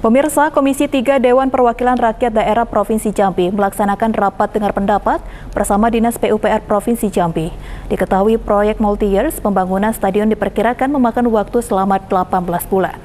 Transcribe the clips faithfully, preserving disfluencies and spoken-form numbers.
Pemirsa, Komisi tiga Dewan Perwakilan Rakyat Daerah Provinsi Jambi melaksanakan rapat dengar pendapat bersama Dinas P U P R Provinsi Jambi. Diketahui proyek multi-years pembangunan stadion diperkirakan memakan waktu selama delapan belas bulan.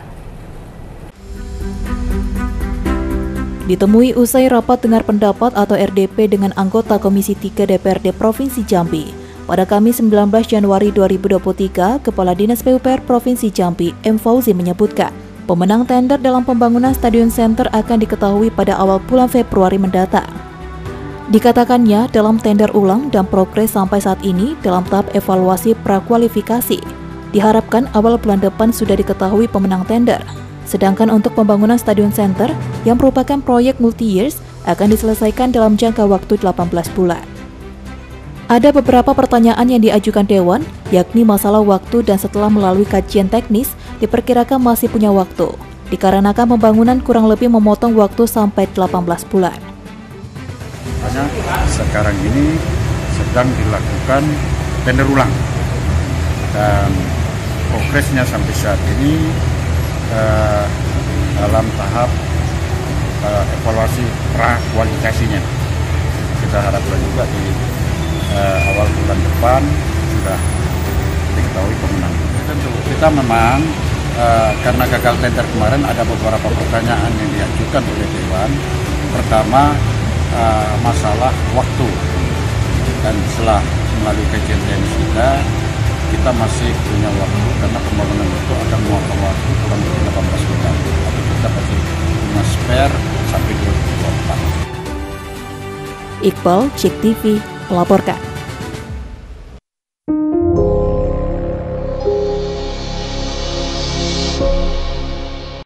Ditemui usai rapat dengar pendapat atau R D P dengan anggota Komisi tiga D P R D Provinsi Jambi, pada Kamis sembilan belas Januari dua ribu dua puluh tiga, Kepala Dinas P U P R Provinsi Jambi, M. Fauzi menyebutkan, pemenang tender dalam pembangunan Stadion Center akan diketahui pada awal bulan Februari mendatang. Dikatakannya, dalam tender ulang dan progres sampai saat ini dalam tahap evaluasi prakualifikasi, diharapkan awal bulan depan sudah diketahui pemenang tender. Sedangkan untuk pembangunan Stadion Center yang merupakan proyek multi-years akan diselesaikan dalam jangka waktu delapan belas bulan. Ada beberapa pertanyaan yang diajukan Dewan, yakni masalah waktu dan setelah melalui kajian teknis, diperkirakan masih punya waktu, dikarenakan pembangunan kurang lebih memotong waktu sampai delapan belas bulan. Hanya sekarang ini sedang dilakukan tender ulang, dan progresnya sampai saat ini eh, dalam tahap eh, evaluasi prakualifikasinya. Kita harapkan juga di eh, awal bulan depan sudah diketahui pemenang. Tentu kita memang uh, karena gagal tender kemarin ada beberapa pertanyaan yang diajukan oleh Dewan. Pertama, uh, masalah waktu, dan setelah melalui kajian teknis kita, kita masih punya waktu karena pembangunan itu akan memakan waktu kurang lebih delapan belas bulan. Tapi kita masih punya spare sampai dua ribu dua puluh empat. Iqbal, Cek T V, melaporkan.